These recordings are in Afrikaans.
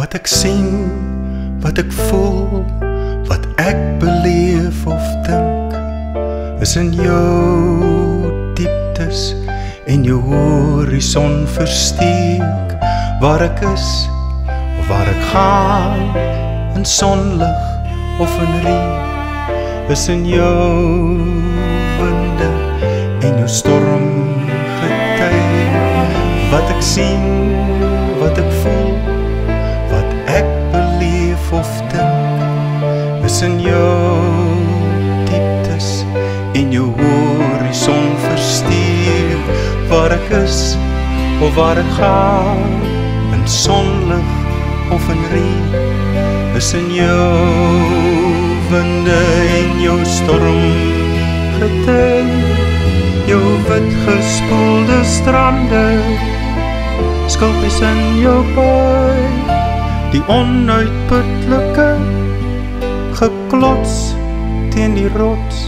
Wat ek sien, wat ek voel, wat ek beleef of dink, is in jou dieptes en jou horison versteek. Waar ek is, of waar ek gaan, in sonlig of in reën, is in jou winde en jou stormgety. Wat ek sien, wat ek voel, wat ek beleef of dink, is in jou dieptes en jou horison versteek. Waar ek is, of waar ek gaan, in sonlig of in reën, is in jou winde en jou stormgety. Jou wit gespoelde strande, skulpies in jou baai, die onuitputlike geklots teen die rots.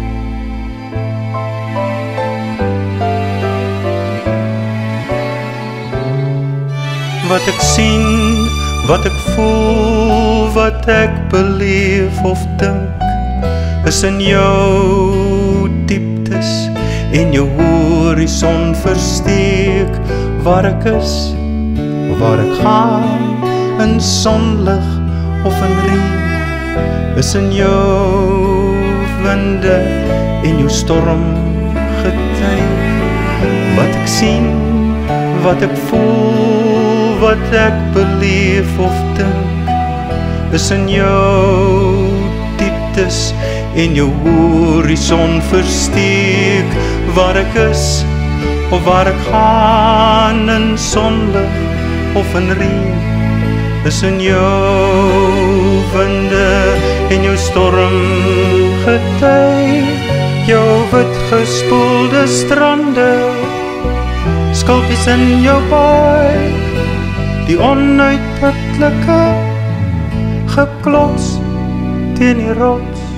Wat ek sien, wat ek voel, wat ek beleef of dink, is in jou dieptes en jou horison versteek. Waar ek is, of waar ek gaan, in sonlig of in reën, is in jou winde en jou stormgety. Wat ek sien, wat ek voel, wat ek beleef of dink, is in jou dieptes en jou horison versteek. Waar ek is, of waar ek gaan, in sonlig of in reën, is in jou winde en jou stormgety. Jou wit gespoelde strande, skulpies in jou baai, die onuitputlike geklots teen die rots.